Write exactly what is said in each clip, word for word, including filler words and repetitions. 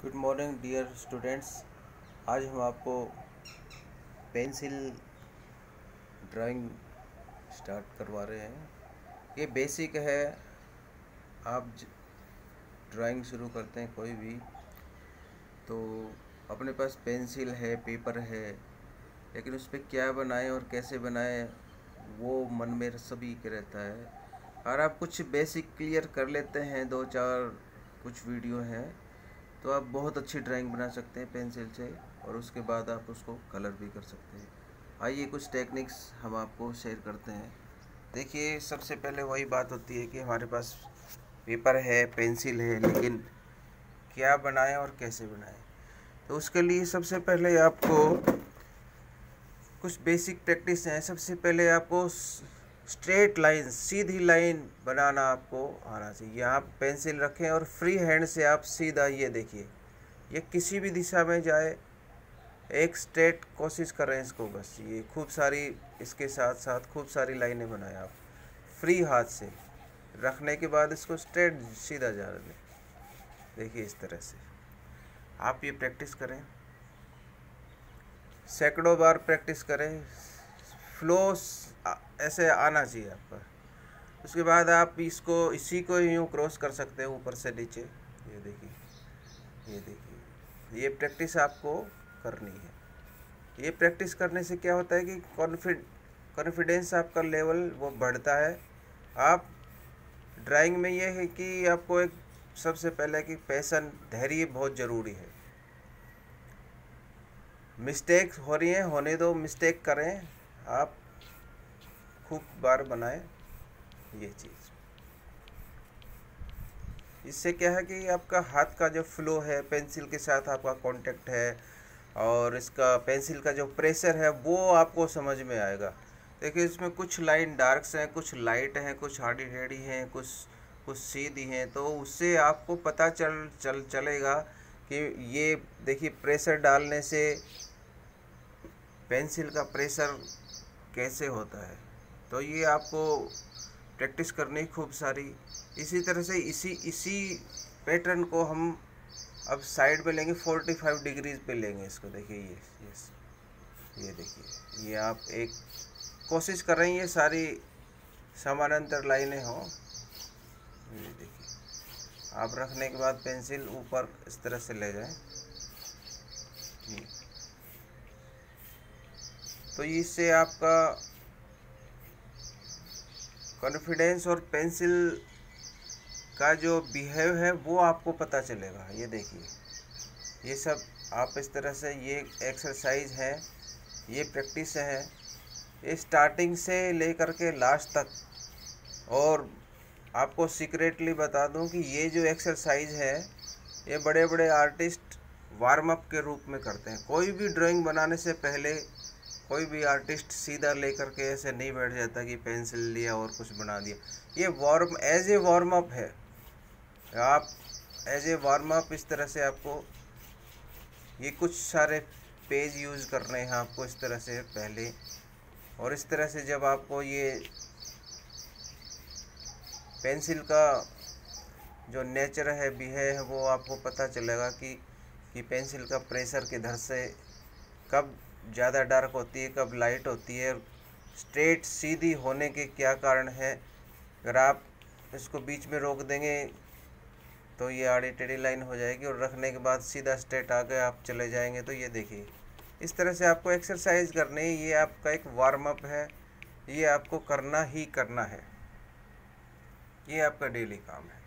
Good morning dear students. आज हम आपको पेंसिल ड्राइंग स्टार्ट करवा रहे हैं। ये बेसिक है। आप ड्राइंग शुरू करते हैं कोई भी, तो अपने पास पेंसिल है, पेपर है, लेकिन उस पर क्या बनाएं और कैसे बनाएं वो मन में सभी के रहता है। और आप कुछ बेसिक क्लियर कर लेते हैं, दो चार कुछ वीडियो हैं, तो आप बहुत अच्छी ड्राइंग बना सकते हैं पेंसिल से, और उसके बाद आप उसको कलर भी कर सकते हैं। आइए कुछ टेक्निक्स हम आपको शेयर करते हैं। देखिए, सबसे पहले वही बात होती है कि हमारे पास पेपर है, पेंसिल है, लेकिन क्या बनाएं और कैसे बनाएं। तो उसके लिए सबसे पहले आपको कुछ बेसिक प्रैक्टिस है। सबसे पहले आपको स्ट्रेट लाइन, सीधी लाइन बनाना आपको आना चाहिए। आप पेंसिल रखें और फ्री हैंड से आप सीधा, ये देखिए, ये किसी भी दिशा में जाए, एक स्ट्रेट कोशिश करें इसको। बस ये खूब सारी, इसके साथ साथ खूब सारी लाइनें बनाएं आप फ्री हाथ से रखने के बाद इसको स्ट्रेट सीधा जा रहे। देखिए, इस तरह से आप ये प्रैक्टिस करें, सैकड़ों बार प्रैक्टिस करें। फ्लो ऐसे आना चाहिए आपका। उसके बाद आप इसको, इसी को यूँ क्रॉस कर सकते हैं ऊपर से नीचे। ये देखिए, ये देखिए, ये प्रैक्टिस आपको करनी है। ये प्रैक्टिस करने से क्या होता है कि कॉन्फिड कॉन्फिडेंस आपका लेवल वो बढ़ता है। आप ड्राइंग में ये है कि आपको एक सबसे पहले कि पैशन, धैर्य बहुत ज़रूरी है। मिस्टेक हो रही हैं, होने दो, मिस्टेक करें, आप खूब बार बनाएं ये चीज़। इससे क्या है कि आपका हाथ का जो फ्लो है, पेंसिल के साथ आपका कांटेक्ट है, और इसका पेंसिल का जो प्रेशर है वो आपको समझ में आएगा। देखिए, इसमें कुछ लाइन डार्क्स हैं, कुछ लाइट हैं, कुछ हार्डी टेढ़ी हैं, कुछ कुछ सीधी हैं, तो उससे आपको पता चल चल चलेगा कि ये देखिए, प्रेशर डालने से पेंसिल का प्रेशर कैसे होता है। तो ये आपको प्रैक्टिस करनी खूब सारी। इसी तरह से इसी इसी पैटर्न को हम अब साइड पे लेंगे, पैंतालीस डिग्रीज पे लेंगे इसको। देखिए, ये ये ये देखिए, ये आप एक कोशिश कर रहे हैं ये सारी समानांतर लाइनें हों। ये देखिए, आप रखने के बाद पेंसिल ऊपर इस तरह से ले जाएं। तो इससे आपका कॉन्फिडेंस और पेंसिल का जो बिहेव है वो आपको पता चलेगा। ये देखिए, ये सब आप इस तरह से, ये एक्सरसाइज है, ये प्रैक्टिस है, ये स्टार्टिंग से लेकर के लास्ट तक। और आपको सीक्रेटली बता दूं कि ये जो एक्सरसाइज है ये बड़े बड़े आर्टिस्ट वार्म अप के रूप में करते हैं। कोई भी ड्राइंग बनाने से पहले कोई भी आर्टिस्ट सीधा लेकर के ऐसे नहीं बैठ जाता कि पेंसिल लिया और कुछ बना दिया। ये warm as a warm up है। आप एज ए वार्म अप इस तरह से आपको ये कुछ सारे पेज यूज़ करने हैं आपको इस तरह से पहले। और इस तरह से जब आपको ये पेंसिल का जो नेचर है, बिहेव है, वो आपको पता चलेगा कि कि पेंसिल का प्रेशर किधर से, कब ज़्यादा डार्क होती है, कब लाइट होती है, स्ट्रेट सीधी होने के क्या कारण है। अगर आप इसको बीच में रोक देंगे तो ये आड़ी टेढ़ी लाइन हो जाएगी, और रखने के बाद सीधा स्ट्रेट आगे आप चले जाएंगे। तो ये देखिए, इस तरह से आपको एक्सरसाइज करनी है। ये आपका एक वार्म अप है, ये आपको करना ही करना है, ये आपका डेली काम है।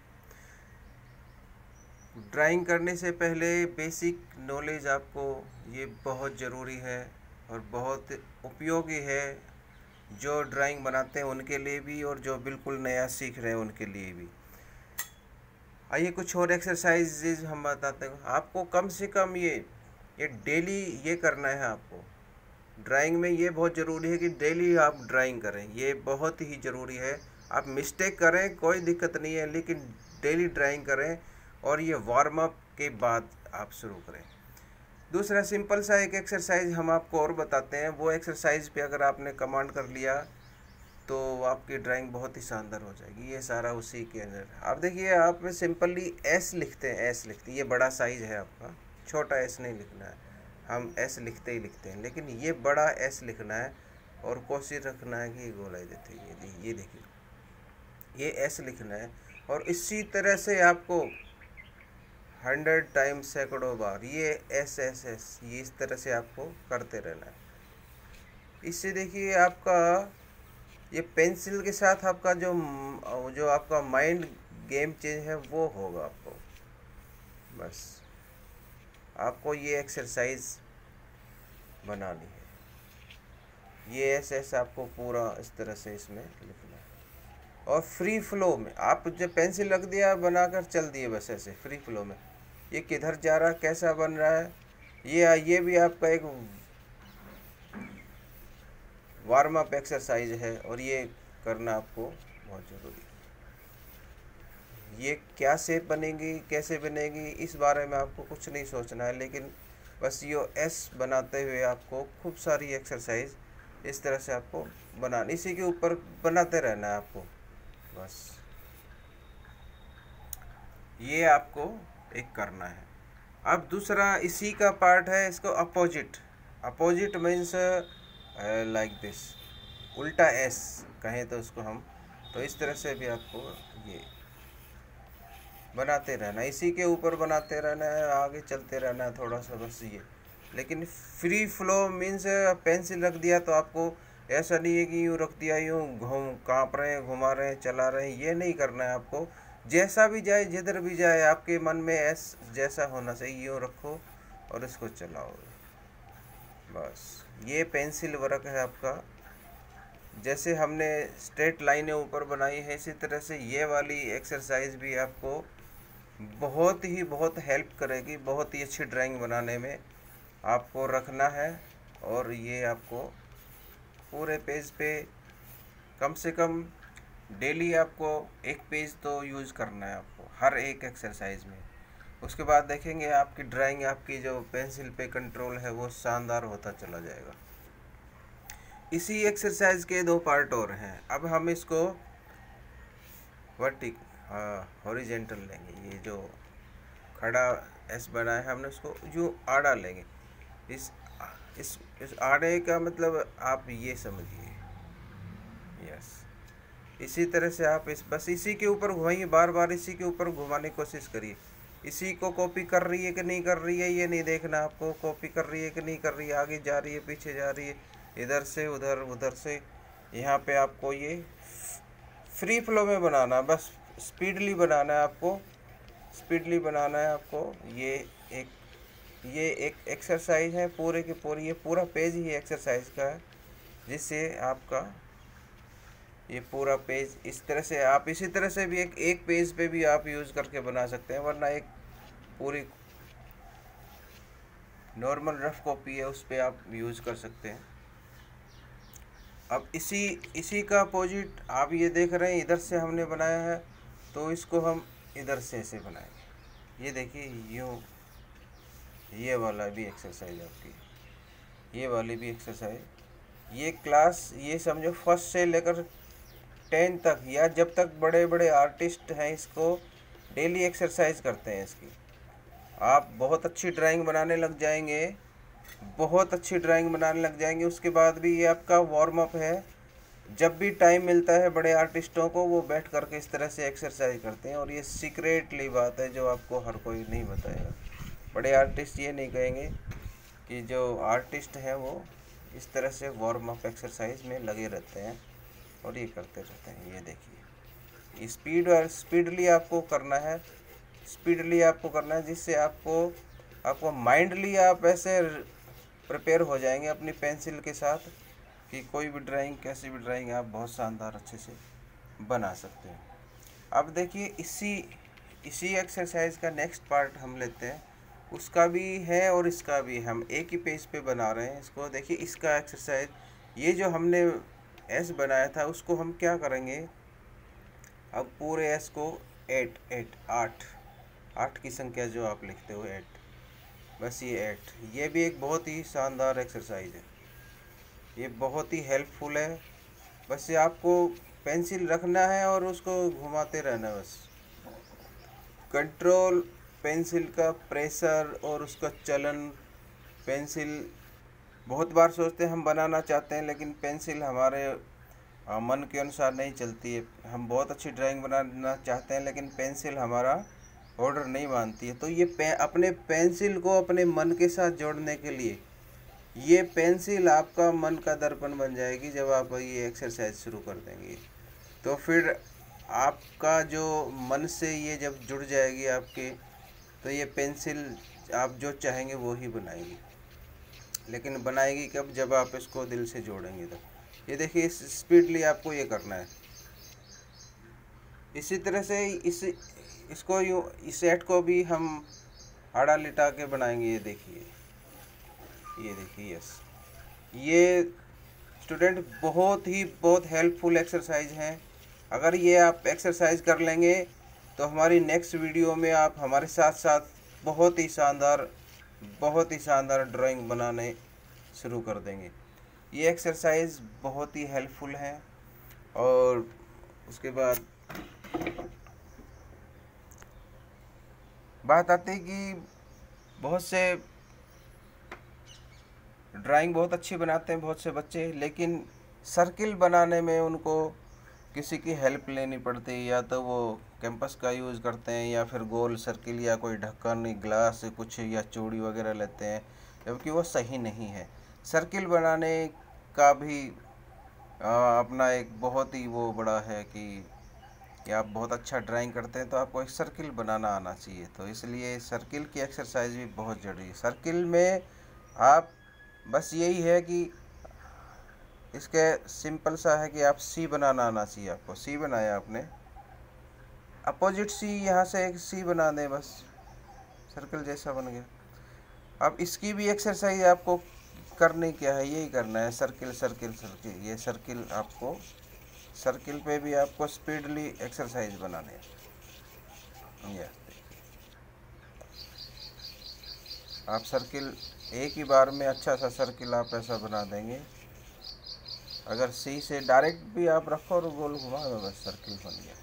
ड्राइंग करने से पहले बेसिक नॉलेज आपको, ये बहुत ज़रूरी है और बहुत उपयोगी है, जो ड्राइंग बनाते हैं उनके लिए भी और जो बिल्कुल नया सीख रहे हैं उनके लिए भी। आइए कुछ और एक्सरसाइजेज हम बताते हैं आपको। कम से कम ये ये डेली ये करना है आपको। ड्राइंग में ये बहुत ज़रूरी है कि डेली आप ड्राइंग करें, ये बहुत ही ज़रूरी है। आप मिस्टेक करें कोई दिक्कत नहीं है, लेकिन डेली ड्राइंग करें, और ये वार्म अप के बाद आप शुरू करें। दूसरा सिंपल सा एक एक्सरसाइज हम आपको और बताते हैं। वो एक्सरसाइज पे अगर आपने कमांड कर लिया तो आपकी ड्राइंग बहुत ही शानदार हो जाएगी। ये सारा उसी के अंदर। आप देखिए, आप सिंपली एस लिखते हैं, एस लिखते हैं, ये बड़ा साइज है आपका, छोटा एस नहीं लिखना है, हम एस लिखते ही लिखते हैं, लेकिन ये बड़ा एस लिखना है और कोशिश रखना है कि गोलाई देते ये ये देखिए ये एस लिखना है। और इसी तरह से आपको हंड्रेड टाइम सैकड़ों बार ये एस एस एस ये इस तरह से आपको करते रहना है। इससे देखिए आपका ये पेंसिल के साथ आपका जो जो आपका माइंड गेम चेंज है वो होगा आपको। बस आपको ये एक्सरसाइज बनानी है। ये एस एस आपको पूरा इस तरह से इसमें लिखना है और फ्री फ्लो में आप जब पेंसिल रख दिया बनाकर चल दिए बस ऐसे फ्री फ्लो में। ये किधर जा रहा है, कैसा बन रहा है, ये ये भी आपका एक वार्म अप एक्सरसाइज है और ये करना आपको बहुत ज़रूरी है। ये क्या शेप बनेगी, कैसे बनेगी, इस बारे में आपको कुछ नहीं सोचना है, लेकिन बस ये एस बनाते हुए आपको खूब सारी एक्सरसाइज इस तरह से आपको बनानी, इसी के ऊपर बनाते रहना है आपको। बस ये आपको एक करना है। अब दूसरा इसी का पार्ट है, इसको opposite. Opposite means like this, उल्टा एस कहें तो उसको हम, तो इस तरह से भी आपको ये बनाते रहना, इसी के ऊपर बनाते रहना है, आगे चलते रहना है थोड़ा सा बस ये। लेकिन फ्री फ्लो मीन्स पेंसिल रख दिया तो आपको ऐसा नहीं है कि यूँ रख दिया यूँ घूम काँप रहे हैं, घुमा रहे हैं, चला रहे हैं, ये नहीं करना है आपको। जैसा भी जाए, जिधर भी जाए, आपके मन में एस जैसा होना चाहिए, यूँ रखो और इसको चलाओ। बस ये पेंसिल वर्क है आपका। जैसे हमने स्ट्रेट लाइनें ऊपर बनाई है, इसी तरह से ये वाली एक्सरसाइज भी आपको बहुत ही बहुत हेल्प करेगी, बहुत ही अच्छी ड्राइंग बनाने में आपको रखना है। और ये आपको पूरे पेज पे कम से कम डेली आपको एक पेज तो यूज़ करना है आपको हर एक एक्सरसाइज में। उसके बाद देखेंगे आपकी ड्राइंग, आपकी जो पेंसिल पे कंट्रोल है वो शानदार होता चला जाएगा। इसी एक्सरसाइज के दो पार्ट और हैं। अब हम इसको वर्टिक हॉरिजेंटल लेंगे। ये जो खड़ा एस बना है हमने उसको जो आड़ा लेंगे। इस इस इस आड़े का मतलब आप ये समझिए, यस। इसी तरह से आप इस बस इसी के ऊपर घुमाइए, बार बार इसी के ऊपर घुमाने की कोशिश करिए। इसी को कॉपी कर रही है कि नहीं कर रही है ये नहीं देखना आपको, कॉपी कर रही है कि नहीं कर रही है, आगे जा रही है, पीछे जा रही है, इधर से उधर, उधर से यहाँ पे आपको ये फ्री फ्लो में बनाना, बस स्पीडली बनाना है आपको, स्पीडली बनाना है आपको। ये एक ये एक एक्सरसाइज है पूरे के पूरे, ये पूरा पेज ही एक्सरसाइज का है, जिससे आपका ये पूरा पेज इस तरह से आप इसी तरह से भी एक एक पेज पे भी आप यूज़ करके बना सकते हैं, वरना एक पूरी नॉर्मल रफ कॉपी है उस पर आप यूज़ कर सकते हैं। अब इसी इसी का अपोजिट आप ये देख रहे हैं, इधर से हमने बनाया है तो इसको हम इधर से ऐसे बनाएंगे। ये देखिए यूँ, ये वाला भी एक्सरसाइज आपकी, ये वाली भी एक्सरसाइज, ये क्लास ये समझो फर्स्ट से लेकर टेन तक या जब तक बड़े बड़े आर्टिस्ट हैं इसको डेली एक्सरसाइज करते हैं इसकी। आप बहुत अच्छी ड्राइंग बनाने लग जाएंगे, बहुत अच्छी ड्राइंग बनाने लग जाएंगे। उसके बाद भी ये आपका वार्म अप है। जब भी टाइम मिलता है बड़े आर्टिस्टों को, वो बैठ करके इस तरह से एक्सरसाइज करते हैं। और ये सीक्रेटली बात है जो आपको हर कोई नहीं बताएगा। बड़े आर्टिस्ट ये नहीं कहेंगे कि जो आर्टिस्ट हैं वो इस तरह से वार्म अप एक्सरसाइज में लगे रहते हैं और ये करते रहते हैं। ये देखिए स्पीड और स्पीडली आपको करना है, स्पीडली आपको करना है, जिससे आपको आपको माइंडली आप ऐसे प्रिपेयर हो जाएंगे अपनी पेंसिल के साथ कि कोई भी ड्राइंग, कैसी भी ड्राइंग आप बहुत शानदार अच्छे से बना सकते हैं। अब देखिए इसी इसी एक्सरसाइज का नेक्स्ट पार्ट हम लेते हैं, उसका भी है और इसका भी, हम एक ही पेज पे बना रहे हैं इसको। देखिए इसका एक्सरसाइज, ये जो हमने एस बनाया था उसको हम क्या करेंगे, अब पूरे एस को एट एट आठ आठ की संख्या जो आप लिखते हो एट, बस ये एट, ये भी एक बहुत ही शानदार एक्सरसाइज है, ये बहुत ही हेल्पफुल है। बस ये आपको पेंसिल रखना है और उसको घुमाते रहना है। बस कंट्रोल पेंसिल का प्रेशर और उसका चलन। पेंसिल बहुत बार सोचते हैं हम बनाना चाहते हैं, लेकिन पेंसिल हमारे आ, मन के अनुसार नहीं चलती है। हम बहुत अच्छी ड्राइंग बनाना चाहते हैं, लेकिन पेंसिल हमारा ऑर्डर नहीं मानती है। तो ये पे, अपने पेंसिल को अपने मन के साथ जोड़ने के लिए ये पेंसिल आपका मन का दर्पण बन जाएगी। जब आप ये एक्सरसाइज शुरू कर देंगे तो फिर आपका जो मन से ये जब जुड़ जाएगी आपके, तो ये पेंसिल आप जो चाहेंगे वो ही बनाएगी। लेकिन बनाएगी कब? जब आप इसको दिल से जोड़ेंगे। तो ये देखिए, इस स्पीडली आपको ये करना है। इसी तरह से इस इसको यूँ इस सेट को भी हम आड़ा लिटा के बनाएंगे। ये देखिए, ये देखिए, यस। ये स्टूडेंट बहुत ही बहुत हेल्पफुल एक्सरसाइज हैं। अगर ये आप एक्सरसाइज कर लेंगे तो हमारी नेक्स्ट वीडियो में आप हमारे साथ साथ बहुत ही शानदार बहुत ही शानदार ड्राइंग बनाने शुरू कर देंगे। ये एक्सरसाइज बहुत ही हेल्पफुल है। और उसके बाद बात आती है कि बहुत से ड्राइंग बहुत अच्छी बनाते हैं बहुत से बच्चे, लेकिन सर्किल बनाने में उनको किसी की हेल्प लेनी पड़ती है। या तो वो कैंपस का यूज़ करते हैं, या फिर गोल सर्किल, या कोई ढक्कन, ग्लास कुछ, या चूड़ी वगैरह लेते हैं, जबकि वो सही नहीं है। सर्किल बनाने का भी आ, अपना एक बहुत ही वो बड़ा है कि कि आप बहुत अच्छा ड्राइंग करते हैं तो आपको एक सर्किल बनाना आना चाहिए। तो इसलिए सर्किल की एक्सरसाइज भी बहुत ज़रूरी है। सर्किल में आप बस यही है कि इसके सिंपल सा है कि आप सी बनाना आना चाहिए आपको। सी बनाया आपने, अपोजिट सी यहाँ से एक सी बना दें, बस सर्कल जैसा बन गया। अब इसकी भी एक्सरसाइज आपको करनी क्या है, यही करना है, सर्किल सर्किल सर्किल। ये सर्किल आपको सर्किल पे भी आपको स्पीडली एक्सरसाइज बनाने हैं। ये आप सर्किल एक ही बार में अच्छा सा सर्किल आप ऐसा बना देंगे। अगर सी से डायरेक्ट भी आप रखो और गोल घुमा दो, बस सर्किल बन गया।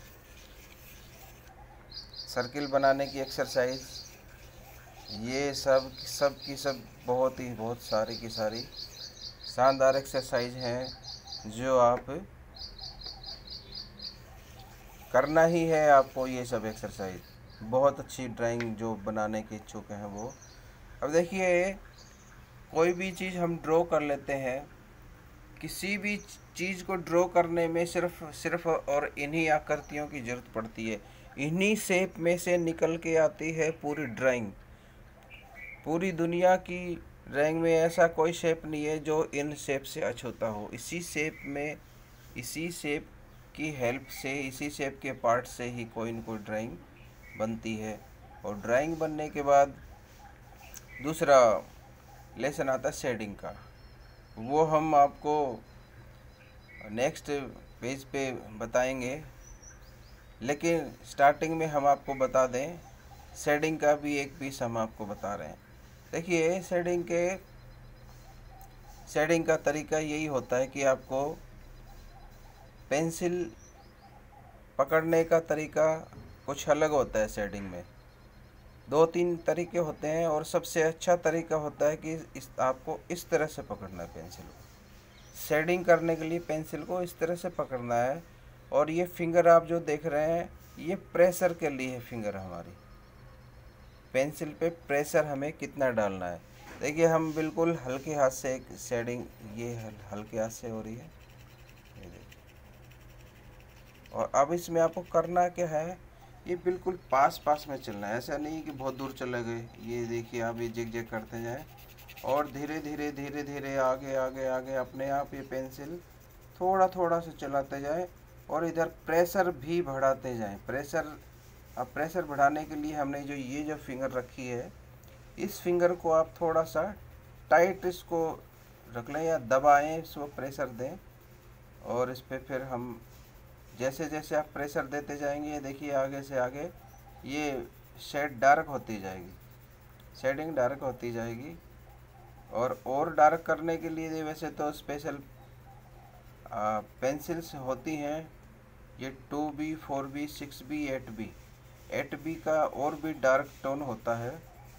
सर्किल बनाने की एक्सरसाइज ये सब सब की सब बहुत ही बहुत सारी की सारी शानदार एक्सरसाइज हैं जो आप करना ही है आपको। ये सब एक्सरसाइज बहुत अच्छी ड्राइंग जो बनाने के इच्छुक हैं वो। अब देखिए, कोई भी चीज़ हम ड्रॉ कर लेते हैं, किसी भी चीज़ को ड्रॉ करने में सिर्फ सिर्फ और इन्हीं आकृतियों की ज़रूरत पड़ती है। इन्हीं शेप में से निकल के आती है पूरी ड्राइंग। पूरी दुनिया की ड्राइंग में ऐसा कोई शेप नहीं है जो इन शेप से अछूता हो। इसी शेप में इसी शेप की हेल्प से, इसी शेप के पार्ट से ही कोई न कोई ड्राइंग बनती है। और ड्राइंग बनने के बाद दूसरा लेसन आता है शेडिंग का। वो हम आपको नेक्स्ट पेज पे बताएंगे, लेकिन स्टार्टिंग में हम आपको बता दें, शेडिंग का भी एक पीस हम आपको बता रहे हैं। देखिए, शेडिंग के शेडिंग का तरीका यही होता है कि आपको पेंसिल पकड़ने का तरीका कुछ अलग होता है। शेडिंग में दो तीन तरीके होते हैं, और सबसे अच्छा तरीका होता है कि इस आपको इस तरह से पकड़ना है पेंसिल को। शेडिंग करने के लिए पेंसिल को इस तरह से पकड़ना है। और ये फिंगर आप जो देख रहे हैं, ये प्रेशर के लिए है। फिंगर हमारी पेंसिल पे प्रेशर हमें कितना डालना है। देखिए, हम बिल्कुल हल्के हाथ से एक शेडिंग ये हल्के हाथ से हो रही है, ये देखिए। और अब इसमें आपको करना क्या है, ये बिल्कुल पास पास में चलना है। ऐसा नहीं कि बहुत दूर चले गए। ये देखिए, आप ये जिग जिग करते जाएं और धीरे धीरे धीरे धीरे आगे आगे आगे अपने आप ये पेंसिल थोड़ा थोड़ा से चलाते जाएं, और इधर प्रेशर भी बढ़ाते जाएं। प्रेशर अब प्रेशर बढ़ाने के लिए हमने जो ये जो फिंगर रखी है, इस फिंगर को आप थोड़ा सा टाइट इसको रख लें या दबाएं, इसको प्रेशर दें। और इस पर फिर हम जैसे जैसे आप प्रेशर देते जाएंगे, देखिए आगे से आगे ये शेड डार्क होती जाएगी, शेडिंग डार्क होती जाएगी। और और डार्क करने के लिए वैसे तो स्पेशल पेंसिल्स होती हैं ये two B, four B, six B, eight B. Eight B का और भी डार्क टोन होता है।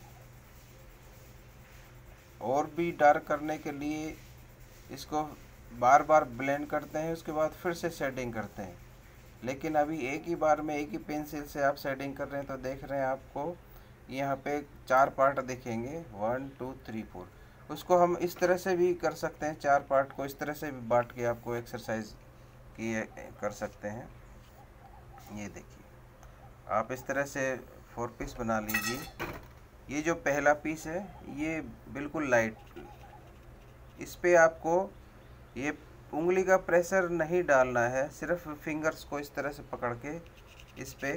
और भी डार्क करने के लिए इसको बार बार ब्लेंड करते हैं, उसके बाद फिर से शेडिंग करते हैं। लेकिन अभी एक ही बार में एक ही पेंसिल से आप शेडिंग कर रहे हैं तो देख रहे हैं आपको यहाँ पे चार पार्ट दिखेंगे, वन टू थ्री फोर। उसको हम इस तरह से भी कर सकते हैं, चार पार्ट को इस तरह से भी बांट के आपको एक्सरसाइज किए कर सकते हैं। ये देखिए, आप इस तरह से फोर पीस बना लीजिए। ये जो पहला पीस है ये बिल्कुल लाइट, इस पे आपको ये उंगली का प्रेशर नहीं डालना है, सिर्फ फिंगर्स को इस तरह से पकड़ के इस पे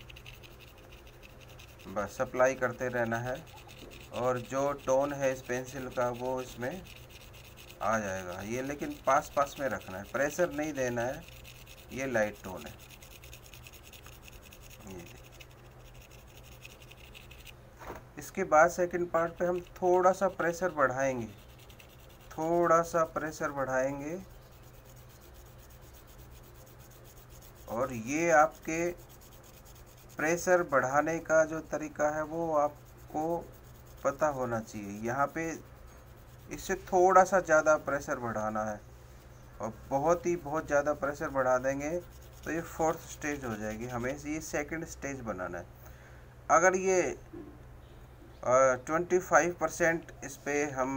बस अप्लाई करते रहना है और जो टोन है इस पेंसिल का वो इसमें आ जाएगा। ये लेकिन पास पास में रखना है, प्रेशर नहीं देना है। ये लाइट टोन है। ये इसके बाद सेकंड पार्ट पे हम थोड़ा सा प्रेशर बढ़ाएंगे, थोड़ा सा प्रेशर बढ़ाएंगे और ये आपके प्रेशर बढ़ाने का जो तरीका है वो आपको पता होना चाहिए। यहाँ पे इससे थोड़ा सा ज़्यादा प्रेशर बढ़ाना है और बहुत ही बहुत ज़्यादा प्रेशर बढ़ा देंगे तो ये फोर्थ स्टेज हो जाएगी। हमें ये सेकंड स्टेज बनाना है। अगर ये ट्वेंटी फाइव परसेंट इस पे हम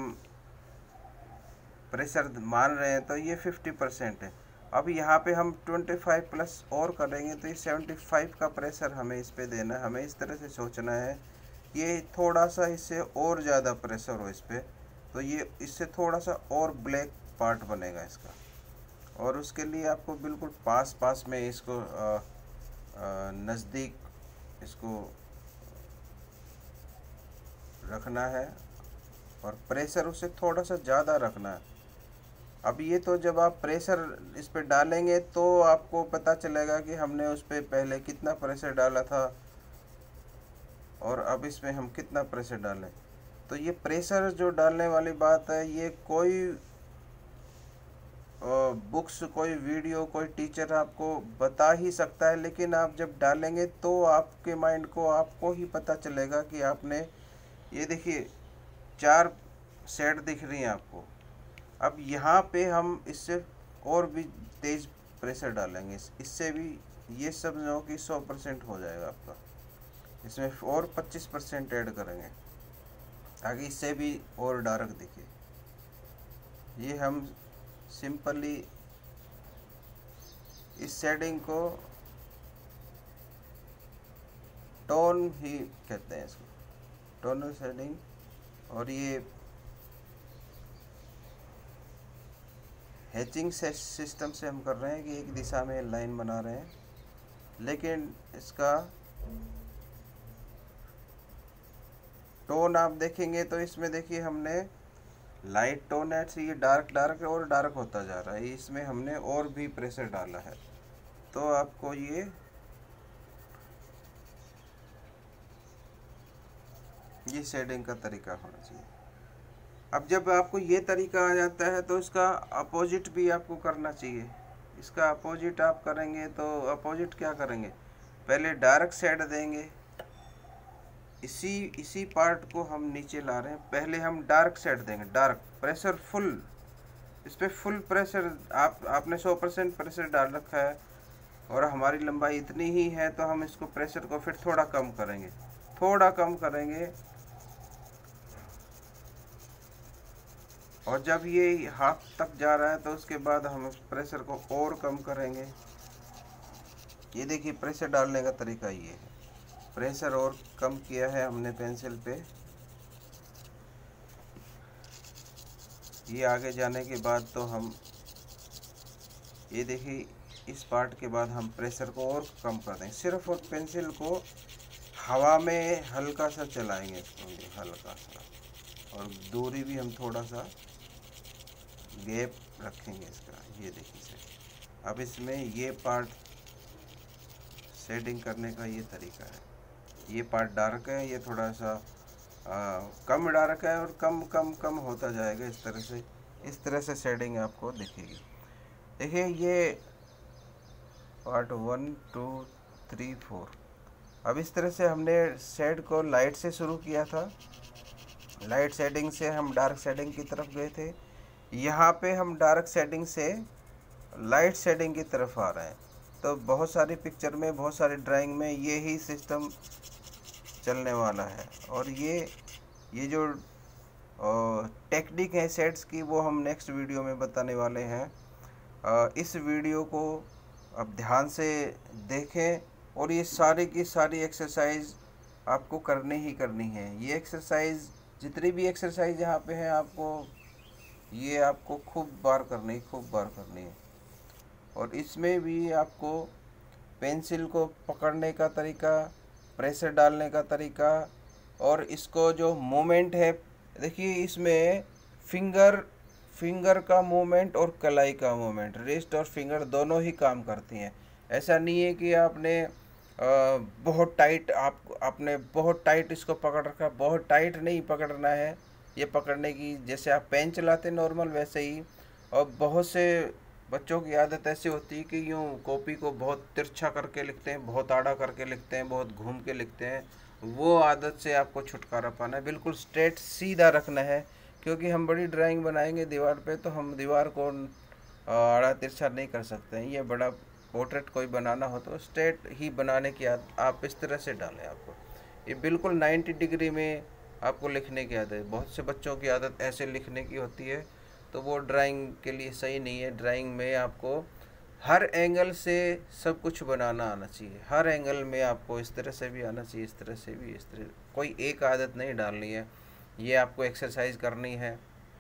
प्रेशर मान रहे हैं तो ये फिफ्टी परसेंट है। अब यहाँ पे हम ट्वेंटी फाइव प्लस और करेंगे तो ये सेवेंटी फाइव का प्रेशर हमें इस पे देना है। हमें इस तरह से सोचना है, ये थोड़ा सा इससे और ज़्यादा प्रेशर हो इस पे तो ये इससे थोड़ा सा और ब्लैक पार्ट बनेगा इसका। और उसके लिए आपको बिल्कुल पास पास में इसको नज़दीक इसको रखना है और प्रेशर उससे थोड़ा सा ज़्यादा रखना है। अब ये तो जब आप प्रेशर इस पे डालेंगे तो आपको पता चलेगा कि हमने उस पर पहले कितना प्रेशर डाला था और अब इसमें हम कितना प्रेशर डालें। तो ये प्रेशर जो डालने वाली बात है ये कोई बुक्स, कोई वीडियो, कोई टीचर आपको बता ही सकता है, लेकिन आप जब डालेंगे तो आपके माइंड को आपको ही पता चलेगा कि आपने, ये देखिए चार शेड दिख रही हैं आपको। अब यहाँ पे हम इससे और भी तेज़ प्रेशर डालेंगे, इससे भी ये सब जो कि सौ परसेंट हो जाएगा आपका। इसमें और पच्चीस परसेंट ऐड करेंगे ताकि इससे भी और डार्क दिखे। ये हम सिंपली इस शेडिंग को टोन ही कहते हैं, इसको टोनल शेडिंग। और ये हैचिंग सिस्टम से हम कर रहे हैं कि एक दिशा में लाइन बना रहे हैं, लेकिन इसका टोन आप देखेंगे तो इसमें देखिए हमने लाइट टोन है, ये डार्क डार्क और डार्क होता जा रहा है। इसमें हमने और भी प्रेशर डाला है तो आपको ये ये शेडिंग का तरीका होना चाहिए। अब जब आपको ये तरीका आ जाता है तो इसका अपोजिट भी आपको करना चाहिए। इसका अपोजिट आप करेंगे तो अपोजिट क्या करेंगे, पहले डार्क शेड देंगे, इसी इसी पार्ट को हम नीचे ला रहे हैं, पहले हम डार्क शेड देंगे, डार्क प्रेशर फुल, इस पर फुल प्रेशर। आप आपने सौ परसेंट प्रेशर डाल रखा है और हमारी लंबाई इतनी ही है तो हम इसको प्रेशर को फिर थोड़ा कम करेंगे, थोड़ा कम करेंगे। और जब ये हाफ तक जा रहा है तो उसके बाद हम उस प्रेशर को और कम करेंगे। ये देखिए प्रेशर डालने का तरीका ये है, प्रेशर और कम किया है हमने पेंसिल पे। ये आगे जाने के बाद तो हम ये देखिए इस पार्ट के बाद हम प्रेशर को और कम कर देंगे, सिर्फ और पेंसिल को हवा में हल्का सा चलाएंगे, इसको हल्का सा, और दूरी भी हम थोड़ा सा गैप रखेंगे इसका। ये देखिए सर, अब इसमें ये पार्ट शेडिंग करने का ये तरीका है। ये पार्ट डार्क है, ये थोड़ा सा आ, कम डार्क है और कम कम कम होता जाएगा इस तरह से। इस तरह से शेडिंग आपको दिखेगी। देखिए ये part one two three four. अब इस तरह से हमने शेड को लाइट से शुरू किया था, लाइट शेडिंग से हम डार्क शेडिंग की तरफ गए थे। यहाँ पे हम डार्क शेडिंग से लाइट शेडिंग की तरफ आ रहे हैं। तो बहुत सारी पिक्चर में, बहुत सारी ड्राइंग में ये ही सिस्टम चलने वाला है। और ये ये जो टेक्निक है शेड्स की, वो हम नेक्स्ट वीडियो में बताने वाले हैं। आ, इस वीडियो को अब ध्यान से देखें और ये सारी की सारी एक्सरसाइज आपको करनी ही करनी है। ये एक्सरसाइज, जितनी भी एक्सरसाइज यहाँ पे है, आपको ये आपको खूब बार करनी खूब बार करनी है। और इसमें भी आपको पेंसिल को पकड़ने का तरीका, प्रेशर डालने का तरीका, और इसको जो मूवमेंट है, देखिए इसमें फिंगर फिंगर का मूवमेंट और कलाई का मूवमेंट, रिस्ट और फिंगर दोनों ही काम करती हैं। ऐसा नहीं है कि आपने आ, बहुत टाइट आप आपने बहुत टाइट इसको पकड़ रखा, बहुत टाइट नहीं पकड़ना है। ये पकड़ने की, जैसे आप पेन चलाते नॉर्मल वैसे ही। और बहुत से बच्चों की आदत ऐसी होती है कि यूँ कॉपी को बहुत तिरछा करके लिखते हैं, बहुत आड़ा करके लिखते हैं, बहुत घूम के लिखते हैं। वो आदत से आपको छुटकारा पाना है, बिल्कुल स्ट्रेट सीधा रखना है। क्योंकि हम बड़ी ड्राइंग बनाएंगे दीवार पे, तो हम दीवार को आड़ा तिरछा नहीं कर सकते हैं। ये बड़ा पोर्ट्रेट कोई बनाना हो तो स्ट्रेट ही बनाने की आदत आप इस तरह से डालें। आपको ये बिल्कुल नाइन्टी डिग्री में आपको लिखने की आदत है। बहुत से बच्चों की आदत ऐसे लिखने की होती है, तो वो ड्राइंग के लिए सही नहीं है। ड्राइंग में आपको हर एंगल से सब कुछ बनाना आना चाहिए। हर एंगल में आपको इस तरह से भी आना चाहिए, इस तरह से भी, इस तरह, कोई एक आदत नहीं डालनी है। ये आपको एक्सरसाइज करनी है,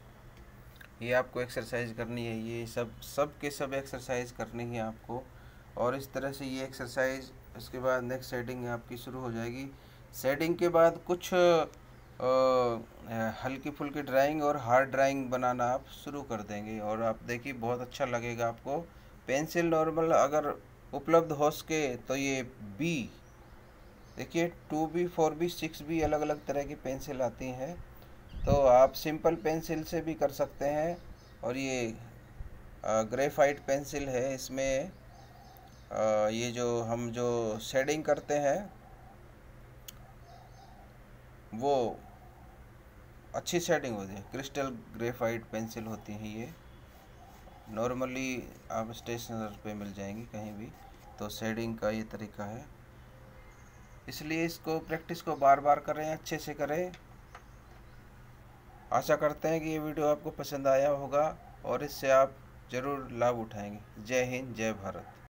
ये आपको एक्सरसाइज करनी है, ये सब सब के सब एक्सरसाइज करनी है आपको। और इस तरह से ये एक्सरसाइज, उसके बाद नेक्स्ट शेडिंग आपकी शुरू हो जाएगी। शेडिंग के बाद कुछ आ, हल्की फुल्की ड्राइंग और हार्ड ड्राइंग बनाना आप शुरू कर देंगे। और आप देखिए बहुत अच्छा लगेगा आपको। पेंसिल नॉर्मल अगर उपलब्ध हो सके तो ये बी, देखिए two B, four B, six B, अलग अलग तरह की पेंसिल आती हैं। तो आप सिंपल पेंसिल से भी कर सकते हैं। और ये ग्रेफाइट पेंसिल है, इसमें आ, ये जो हम जो शेडिंग करते हैं वो अच्छी शेडिंग होती है। क्रिस्टल ग्रेफाइट पेंसिल होती हैं ये, नॉर्मली आप स्टेशनरी पे मिल जाएंगी कहीं भी। तो शेडिंग का ये तरीका है, इसलिए इसको प्रैक्टिस को बार बार करें, अच्छे से करें। आशा करते हैं कि ये वीडियो आपको पसंद आया होगा और इससे आप ज़रूर लाभ उठाएंगे। जय हिंद, जय भारत।